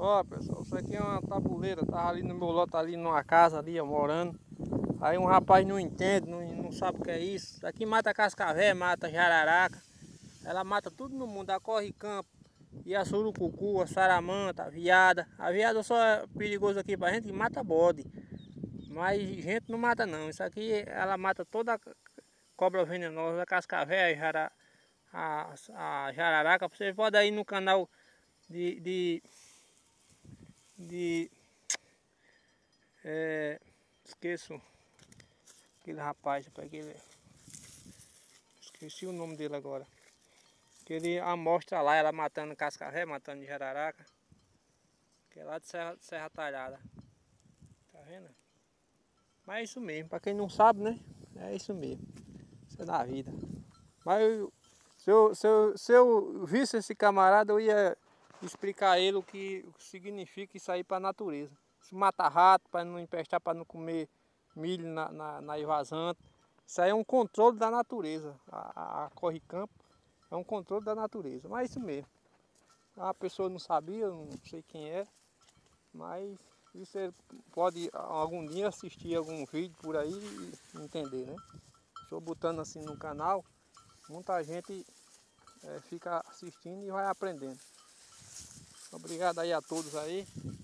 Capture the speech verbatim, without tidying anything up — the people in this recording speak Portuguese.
Ó pessoal, isso aqui é uma tabuleira, tava ali no meu lote, ali numa casa ali, ó, morando. Aí um rapaz não entende, não, não sabe o que é isso. Isso aqui mata cascavel, mata jararaca. Ela mata tudo no mundo, a corre-campo. E a surucucu, a saramanta, a viada. A viada só é perigoso aqui pra gente que mata bode. Mas gente não mata não. Isso aqui ela mata toda a cobra venenosa, a cascavel, a, jara, a, a jararaca. Você pode ir no canal de... de de é, esqueço aquele rapaz, aquele, esqueci o nome dele agora, que ele amostra lá ela matando cascavel, matando jararaca, que é lá de Serra, de Serra Talhada, tá vendo? Mas é isso mesmo, para quem não sabe, né, é isso mesmo, isso é da vida. Mas eu, se, eu, se, eu, se eu visse esse camarada, eu ia explicar a ele o que, o que significa isso aí para a natureza. Se mata rato, para não empestar, para não comer milho na, na, na evasante. Isso aí é um controle da natureza. A, a, a corre-campo é um controle da natureza. Mas é isso mesmo. A pessoa não sabia, eu não sei quem é. Mas isso ele pode algum dia assistir algum vídeo por aí e entender, né? Estou botando assim no canal, muita gente é, fica assistindo e vai aprendendo. Obrigado aí a todos aí.